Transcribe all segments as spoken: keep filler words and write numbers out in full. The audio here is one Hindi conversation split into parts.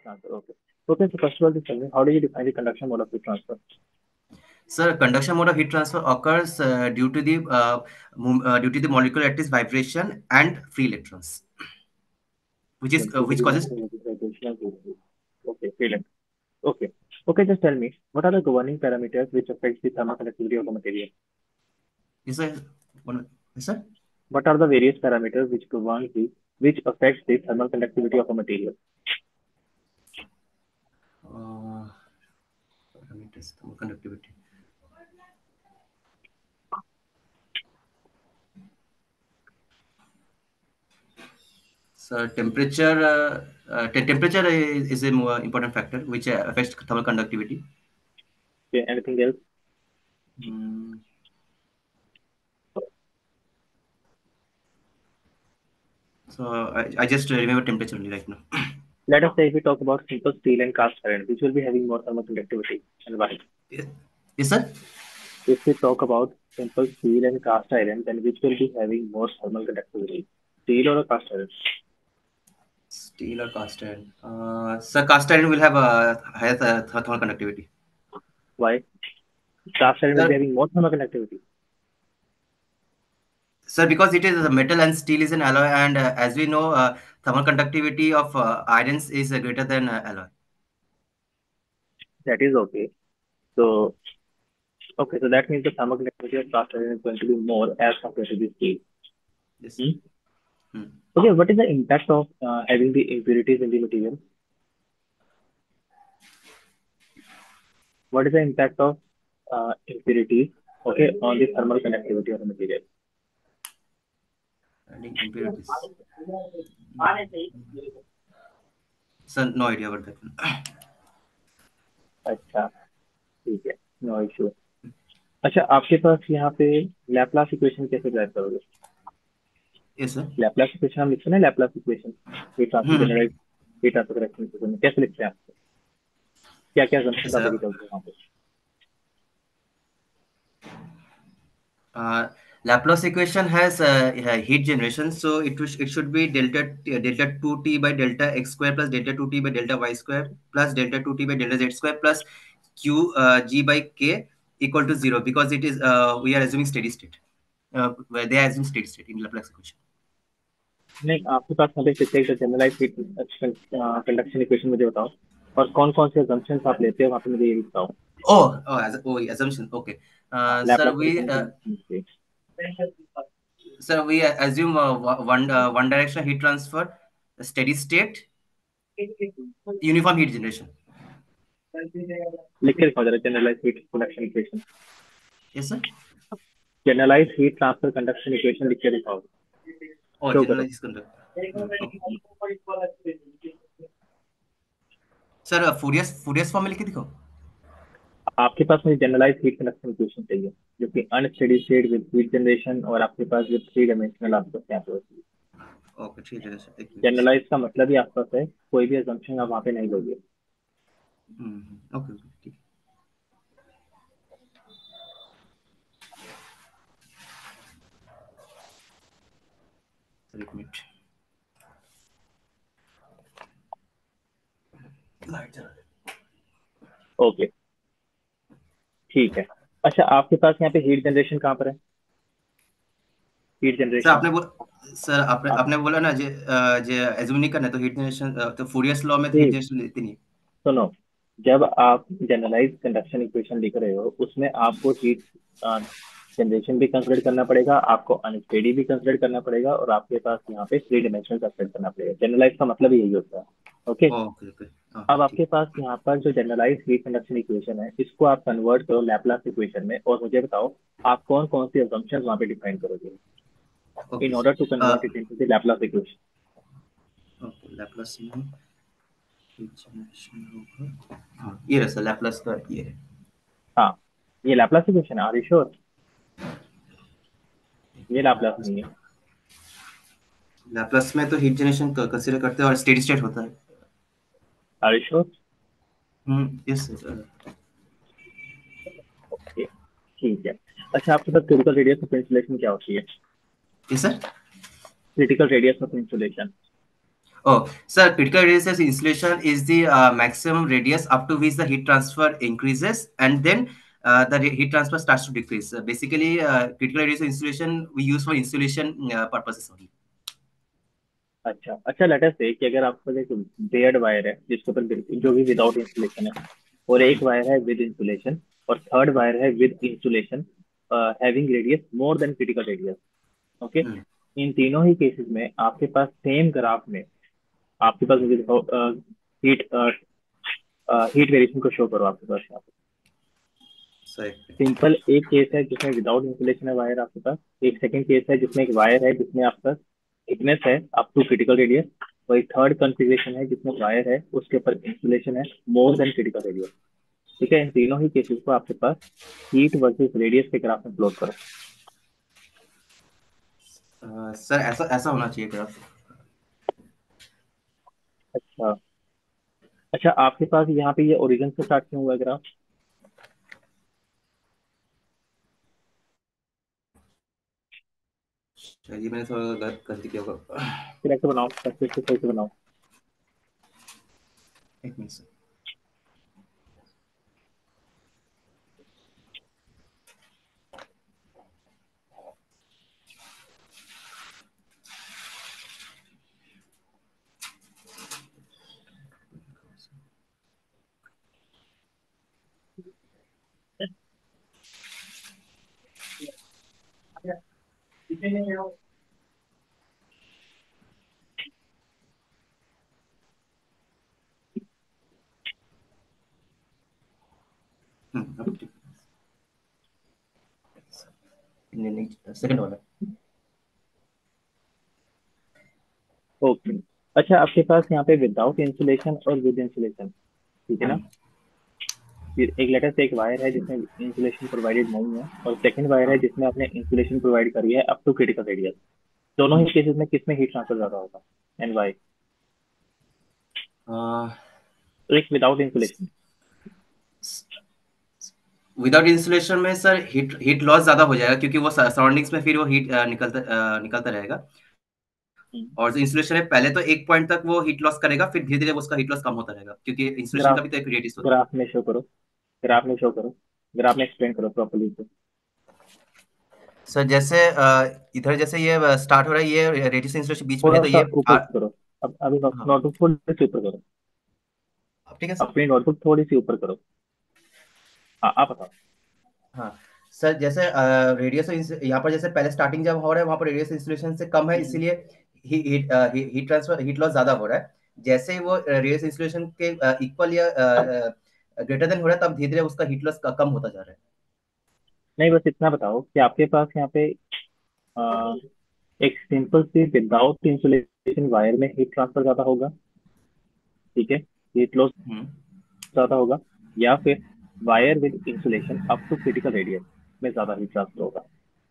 transfer. Okay. Okay. So first of all, just tell me, how do you define the conduction mode of heat transfer? Sir, conduction mode of heat transfer occurs uh, due to the uh, mom- uh, due to the molecular lattice vibration and free electrons, which is Then uh, due to which the causes. molecular vibration and heat. Okay. Brilliant. Okay. Okay. Just tell me, what are the governing parameters which affect the thermal conductivity of a material? Is a one, yes, sir. What are the various parameters which govern the which affects the thermal conductivity of a material? Uh, parameters, thermal conductivity. So temperature, uh, uh, te- temperature is, is a more important factor which uh, affects thermal conductivity. Okay. Anything else? Mm. So I, I just remember temperature only right now. Let us say if we talk about simple steel and cast iron, which will be having more thermal conductivity and why? Yes, yes, sir. If we talk about simple steel and cast iron, then which will be having more thermal conductivity? Steel or a cast iron? Steel or cast iron? Uh, so cast iron will have a higher th- thermal conductivity. Why? Cast iron will be Sir, having more thermal conductivity. sir, because it is a metal and steel is an alloy, and uh, as we know, uh, thermal conductivity of uh, irons is uh, greater than uh, alloy. That is okay. So, okay, so that means the thermal conductivity of cast iron is going to be more as compared to the steel. Yes. Hmm? Hmm. Okay, what is the impact of uh, having the impurities in the material? What is the impact of uh, impurities, okay, on the thermal conductivity of the material? Adding impurities. Mm. Sir, no idea about that one. अच्छा, ठीक है, नो इशू. अच्छा, आपके पास यहाँ पे लैपलास इक्वेशन कैसे ड्राइव करोगे? Yes, sir. लैपलास इक्वेशन हम लिखते हैं ना, Laplace equation heat transfer Hmm. General heat transfer correction equation में कैसे लिखते हैं आप? क्या क्या Yes, assumptions आप sir. लेके चलते हैं वहाँ पे? Uh, Laplace equation has uh, uh, heat generation, so it wish- it should be delta t- delta two t by delta x square plus delta two t by delta y square plus delta two t by delta z square plus q uh, g by k equal to zero, because it is uh, we are assuming steady state. Uh, where they are assuming steady state in Laplace equation. नहीं, आपके पास यहाँ पे कितने जनरलाइज हीट कंडक्शन इक्वेशन मुझे बताओ, और कौन कौन से assumptions आप लेते हो वहाँ पे मुझे ये भी बताओ. Oh, oh, as, oh, assumption. Okay, uh, sir, Laplace we uh, equation. sir we assume uh, one uh, one directional heat transfer, steady state, uniform heat generation. लिख के दिखाओ जरा generalize heat conduction equation. Yes, sir. Generalize heat transfer conduction equation लिख के दिखाओ. Oh, शो करो. generalized conduct. Hmm, okay. Sir Fourier's Fourier's form में लिख के दिखाओ. आपके पास मुझे जनरलाइज हीट कंडक्शन इक्वेशन चाहिए जो कि unsteady state with heat generation और आपके पास विद थ्री डायमेंशनल आपको क्या होती है. ओके ठीक है सर, एक मिनट. जनरलाइज का मतलब ही आपके पास है कोई भी assumption आप वहाँ पे नहीं लोगे. हम्म ओके ओके ठीक है, एक मिनट. लाइट जला दे. ओके, ठीक है. अच्छा, आपके पास यहाँ पे हीट जनरेशन कहाँ पर है? हीट सर जनरेशन आपने बोल सर आपने आप आपने बोला ना जे अ, जे एज्यूम नहीं करना, तो हीट जनरेशन तो फूरियस लॉ में तो हीट ठीक, जनरेशन लेती नहीं. सुनो. जब आप जनरलाइज कंडक्शन इक्वेशन लिख रहे हो उसमें आपको हीट जनरेशन भी कंसिडर करना पड़ेगा, आपको अनस्टेडी भी कंसिडर करना पड़ेगा, और आपके पास यहाँ पे थ्री डायमेंशनल कंसिडर करना पड़ेगा. जनरलाइज का मतलब ही यही होता है. ओके. ओके ओके अब ओके आपके ठीक. पास यहाँ पर जो जनरलाइज हीट कंडक्शन इक्वेशन है इसको आप कन्वर्ट करो लैपलास इक्वेशन में, और मुझे बताओ आप कौन कौन सी assumptions वहाँ पे डिफाइन करोगे okay in order to sir. convert it into the Laplace equation. Okay Laplace में हीट जनरेशन होगा. हाँ ये रहा सर, लैप्लास का ये है. हाँ, ये लैपलास इक्वेशन है. Are you sure? ये लैपलास लैप्लास नहीं है. लैप्लास में तो हीट जनरेशन कंसीडर करते हैं और स्टेडी स्टेट होता है. Are you sure? Hmm yes sir. Okay, ठीक है. अच्छा, आपके पास क्रिटिकल रेडियस ऑफ इंसुलेशन क्या होती है? Yes sir. Critical radius of insulation. Oh, sir, critical radius insulation is the uh, maximum radius up to which the heat transfer increases, and then uh, the re- heat transfer starts to decrease. Uh, basically, uh, critical radius insulation we use for insulation uh, purposes only. अच्छा अच्छा, लेट अस से कि अगर आपके पास एक बेयर्ड वायर है जिसके ऊपर बिल्कुल- जो कि विदाउट इंसुलेशन है, और एक वायर है विद इंसुलेशन, और थर्ड वायर है with insulation having radius more than critical radius. Okay, Hmm. इन तीनों ही केसेस में आपके पास सेम ग्राफ में आपके पास हीट हीट वेरिएशन को शो करो आपके पास यहाँ पे। Sorry. सिंपल एक केस है जिसमें विदाउट इंसुलेशन है वायर आपके पास, एक सेकंड केस है जिसमें एक वायर है जिसमें आपके पास थिकनेस है अप टू क्रिटिकल रेडियस, और एक थर्ड कॉन्फ़िगरेशन है जिसमें वायर है उसके ऊपर इंसुलेशन है मोर देन क्रिटिकल रेडियस। ठीक है, इन तीनों ही केसेस को आपके पास हीट वर्सेस रेडियस के ग्राफ में प्लॉट करो। Uh, सर ऐसा ऐसा होना चाहिए ग्राफ। अच्छा अच्छा, आपके पास यहाँ पे ये ओरिजिन से स्टार्ट क्यों हुआ ग्राफ? ये मैंने थोड़ा गलत गलती किया होगा। फिर ऐसे बनाओ, फिर से सही से बनाओ। एक मिनट सर। हम्म, अब ठीक। नहीं नहीं, सेकंड वाला। ओके, अच्छा आपके पास यहाँ पे विदाउट इंसुलेशन और विद इंसुलेशन, ठीक है ना? हम्म, फिर एक लेटर से एक वायर है जिसमें इंसुलेशन प्रोवाइडेड नहीं है, और सेकंड वायर है हाँ। जिसमें आपने इंसुलेशन प्रोवाइड करी है अप टू क्रिटिकल रेडियस। दोनों ही केसेस में किसमें हीट ट्रांसफर ज्यादा होगा एंड वाई? एक विदाउट इंसुलेशन। विदाउट इंसुलेशन में सर हीट हीट लॉस ज्यादा हो जाएगा, क्योंकि वो सराउंडिंग्स में फिर वो हीट निकलता अ, निकलता रहेगा। और जो इंसुलेशन है पहले तो एक पॉइंट तक वो हीट लॉस करेगा, फिर धीरे धीरे उसका हीट लॉस कम होता रहेगा, क्योंकि इंसुलेशन का ग्राफ भी तो एक रेडियस होता है। ग्राफ में शो करो, ग्राफ में शो करो, ग्राफ में एक्सप्लेन करो प्रॉपर्ली से। सर जैसे अ, इधर जैसे ये स्टार्ट हो रहा है, ये रेडियस इंसुलेशन बीच में है, थोड़ा तो सा ये ऊपर आ, करो। अब अभी हाँ। नोटबुक थोड़ी सी ऊपर करो, अब ठीक है सर। अपनी नोटबुक थोड़ी सी ऊपर करो। हाँ आप बताओ। हाँ सर, जैसे रेडियस यहाँ पर जैसे पहले स्टार्टिंग जब हो रहा है वहाँ पर रेडियस इंसुलेशन से कम है, हम्म, इसीलिए heat heat transfer heat loss ज्यादा हो रहा है। जैसे ही वो रेडियस इंसुलेशन के इक्वल या ग्रेटर देन हो रहा है, तब धीरे धीरे उसका हीट लॉस कम होता जा रहा है। नहीं बस इतना बताओ कि आपके पास यहाँ पे अ, एक सिंपल सी विदाउट इंसुलेशन वायर में हीट ट्रांसफर ज्यादा होगा, ठीक है, हीट लॉस हम्म। ज्यादा होगा, या फिर wire with insulation up to critical radius में ज्यादा हीट ट्रांसफर होगा?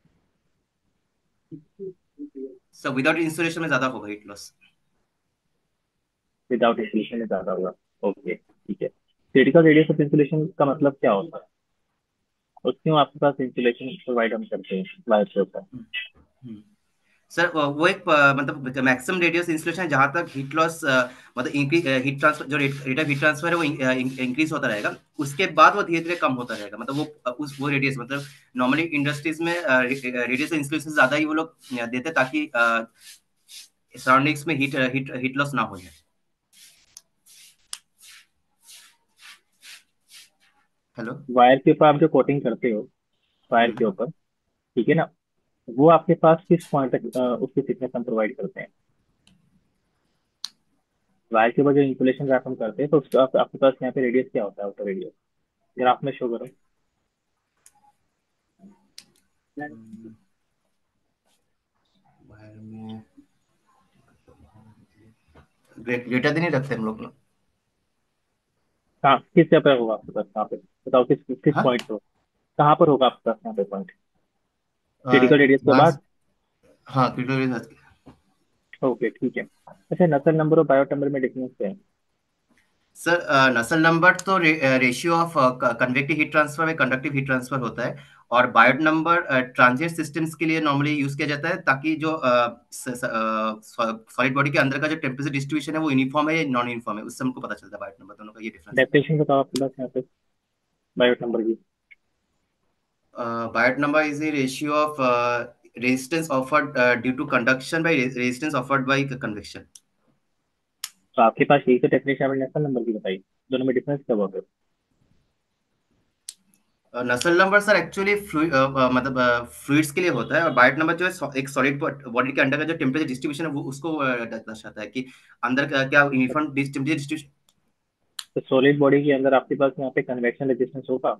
सो विदाउट इंसुलेशन में ज्यादा होगा हीट लॉस। विदाउट इंसुलेशन में ज्यादा होगा। ओके ठीक है, क्रिटिकल रेडियस ऑफ इंसुलेशन का मतलब क्या होता है, और क्यों आपके पास इंसुलेशन प्रोवाइड हम करते हैं वायर के ऊपर? सर अ, वो एक अ, मतलब मैक्सिमम रेडियस इंसुलेशन है जहां तक हीट लॉस मतलब इंक्रीज हीट ट्रांसफर जो rate rate of heat transfer है वो इंक्रीज होता रहेगा। उसके बाद वो धीरे धीरे कम होता रहेगा, मतलब वो अ, उस वो रेडियस मतलब नॉर्मली इंडस्ट्रीज में रेडियस इंसुलेशन ज्यादा ही वो लोग अ, देते हैं, ताकि सराउंडिंग्स में हीट हीट हीट लॉस ना हो जाए। हेलो। वायर के ऊपर आप जो कोटिंग करते हो वायर के हम्म। ऊपर, ठीक है ना, वो आपके पास किस पॉइंट तक अ, उसकी थिकनेस हम प्रोवाइड करते हैं? वायर के ऊपर जो इंसुलेशन रैप हम करते हैं तो उसका आप, आपके पास यहाँ पे रेडियस क्या होता है, आउटर रेडियस? ग्राफ में शो करो। वायर में ग्रेटर देन ही रखते हैं हम लोग ना। कहाँ किस जगह पे होगा आपके पास, कहाँ पे बताओ, किस किस हाँ। पॉइंट पे हो? कहाँ पर होगा आपके पास यहाँ पे पॉइंट, अ, क्रिटिकल रेडियस के यहाँ बाद? से- हाँ क्रिटिकल। ओके ठीक है। अच्छा, नसल नंबर और बायोट नंबर में डिफरेंस क्या है? सर नसल नंबर तो रे, ratio of convective heat transfer में कंडक्टिव हीट ट्रांसफर होता है, और बायोट नंबर ट्रांजिएंट सिस्टम्स के लिए नॉर्मली यूज किया जाता है ताकि जो सॉलिड बॉडी के अंदर का जो टेम्परेचर डिस्ट्रीब्यूशन है वो यूनिफॉर्म है या नॉन यूनिफॉर्म है, उससे हमको पता चलता है बायोट नंबर दोनों का ये डिफरेंस है। डेफिनेशन बताओ आपके पास यहाँ पे बायोट नंबर की। Biot number is the ratio of resistance offered due to conduction by resistance offered by convection. तो आपके पास यही तो डेफिनेशन आपने नसल नंबर की बताई, दोनों में डिफरेंस क्या हुआ फिर? नसल नंबर सर एक्चुअली मतलब फ्लूइड्स के लिए होता है, और बायोट नंबर जो है एक सॉलिड बॉडी के अंदर का जो टेम्परेचर डिस्ट्रीब्यूशन है वो उसको दर्शाता है कि अंदर का क्या यूनिफॉर्म टेम्परेचर डिस्ट्रीब्यूशन। तो सॉलिड बॉडी के अंदर आपके पास यहाँ पे कन्वेक्शन रेजिस्टेंस होगा?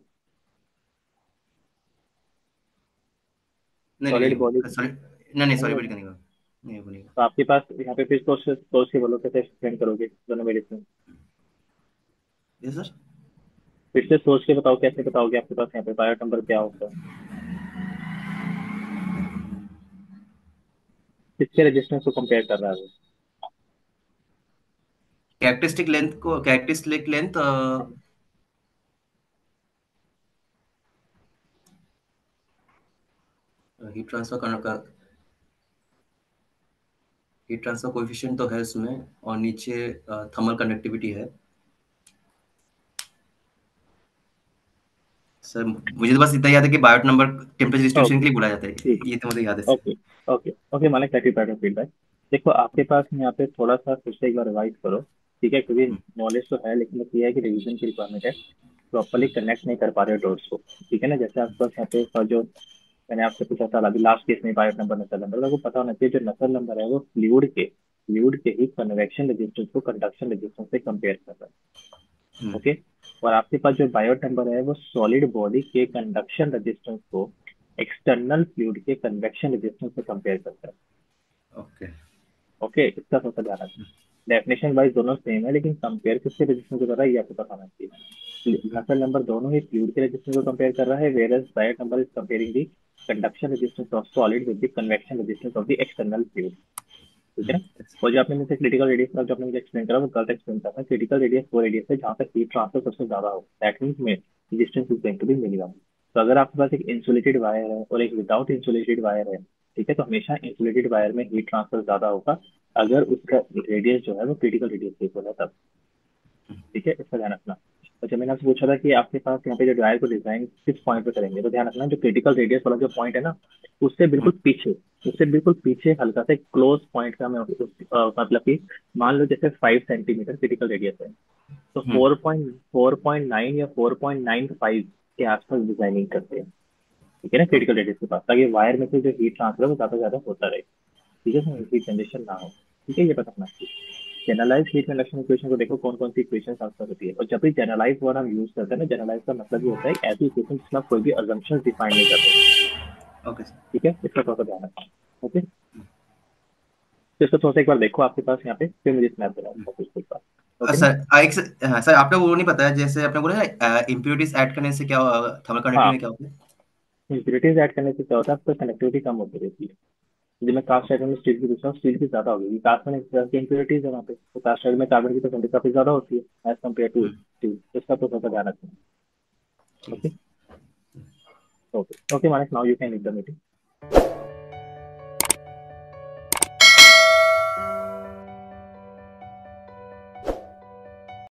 नहीं सॉलिड बॉडी नहीं सॉलिड नहीं नहीं नहीं सॉरी बॉडी होगा। का नहीं होगा, नहीं बनेगा। तो आपके पास यहाँ पे फिर सोच सोच के बोलो कैसे एक्सप्लेन करोगे दोनों में डिफरेंस? Yes sir. फिर से सोच के बताओ, कैसे बताओगे आपके पास यहाँ पे बायोट नंबर क्या होता है? किसके रेजिस्टेंस को कंपेयर कर रहा है वो? कैरेक्टरिस्टिक लेंथ को कैरेक्टरिस्टिक लेंथ हीट ट्रांसफर करने का हीट ट्रांसफर कोएफिशिएंट तो है उसमें, और नीचे थर्मल कंडक्टिविटी है। सर मुझे तो बस इतना याद है कि बायोट नंबर टेम्परेचर डिस्ट्रीब्यूशन के लिए बोला जाता है, ठीक। ये तो मुझे याद है। ओके ओके ओके, माने थर्टी पैटर्न फीडबैक। देखो आपके पास यहाँ पे थोड़ा सा फिर से एक बार रिवाइज करो, ठीक है, क्योंकि नॉलेज तो है लेकिन बस ये है कि रिवीजन की रिक्वायरमेंट है। प्रॉपरली कनेक्ट नहीं कर पा रहे हो डॉट्स को, ठीक है ना? जैसे आपके पास यहाँ पे का जो मैंने आपसे पूछा था अभी लास्ट केस में बायोट नंबर नसल नंबर, आपको पता होना चाहिए जो नसल नंबर है वो फ्लूइड के फ्लूइड के ही कन्वेक्शन रेजिस्टेंस को कंडक्शन रेजिस्टेंस से कंपेयर कर रहा है, ओके। और आपके पास जो बायोट नंबर है वो सॉलिड बॉडी के कंडक्शन रेजिस्टेंस को एक्सटर्नल फ्लूइड के कन्वेक्शन रेजिस्टेंस से कंपेयर करता है। ओके ओके, इसका थोड़ा ध्यान रखना। डेफिनेशन वाइज दोनों सेम है लेकिन कंपेयर किसके रेजिस्टेंस को कर रहा है ये आपको पता होना चाहिए। नसल नंबर दोनों ही फ्लूइड के रेजिस्टेंस को कंपेयर कर रहा है, whereas Biot number is comparing the conduction resistance of solid with the convection resistance of the external fluid, ठीक है ना? और जो आपने मुझे क्रिटिकल रेडियस का जो आपने मुझे एक्सप्लेन करा वो गलत एक्सप्लेन करना है। क्रिटिकल रेडियस वो रेडियस है जहाँ तक हीट ट्रांसफर सबसे ज्यादा हो, दैट मींस में resistance is going to be minimum. तो अगर आपके पास एक इंसुलेटेड वायर है और एक विदाउट इंसुलेटेड वायर है, ठीक है, तो हमेशा इंसुलेटेड वायर में हीट ट्रांसफर ज्यादा होगा अगर उसका रेडियस जो है वो क्रिटिकल रेडियस से होगा तब, ठीक है, इसका ध्यान रखना। तो जब मैंने आपसे पूछा था कि आपके पास यहाँ पे जो वायर को डिजाइन किस पॉइंट पे करेंगे, तो ध्यान रखना जो क्रिटिकल रेडियस वाला जो पॉइंट है ना उससे बिल्कुल पीछे उससे बिल्कुल पीछे हल्का से क्लोज पॉइंट का मैं उस, अ, मतलब कि मान लो जैसे फाइव सेंटीमीटर क्रिटिकल रेडियस है तो four point four point nine या फोर पॉइंट नाइन फाइव के आसपास डिजाइनिंग करते हैं, ठीक है ना, क्रिटिकल रेडियस के पास, ताकि वायर में से जो हीट ट्रांसफर है वो ज्यादा ज्यादा होता रहे, ठीक है, हीट जनरेशन ना हो, ठीक है, ये पता होना चाहिए। जनरलाइज हीट कंडक्शन इक्वेशन को देखो कौन कौन सी इक्वेशन आंसर होती है, और जब भी जनरलाइज वर्ड हम यूज करते हैं ना, जनरलाइज का मतलब ये होता है ऐसी इक्वेशन जिसमें आप कोई भी अजम्पशन डिफाइन नहीं करते, ओके ठीक है, इसका थोड़ा सा ध्यान रखना, ओके। तो इसको थोड़ा सा एक बार देखो आपके पास यहाँ पे, फिर मुझे स्नैप देना कुछ कुछ बात, ओके ना? सर एक सर आपने वो नहीं बताया, जैसे आपने बोला इम्प्योरिटीज ऐड करने से क्या थर्मल कंडक्टिविटी हाँ, में क्या होता है? इम्प्योरिटीज ऐड करने से क्या होता है आपका कनेक्टिविटी कम होती रहती है। जब मैं कास्ट आयरन में स्टील की पूछता हूँ स्टील की ज्यादा होगी, कास्ट में इस तरह की इम्प्योरिटीज है वहाँ पे, तो कास्ट आयरन में कार्बन की परसेंटेज काफी ज्यादा होती है एज कम्पेयर टू स्टील, इसका तो थोड़ा सा ध्यान रखना, okay. Okay okay Manas, now you can leave the meeting.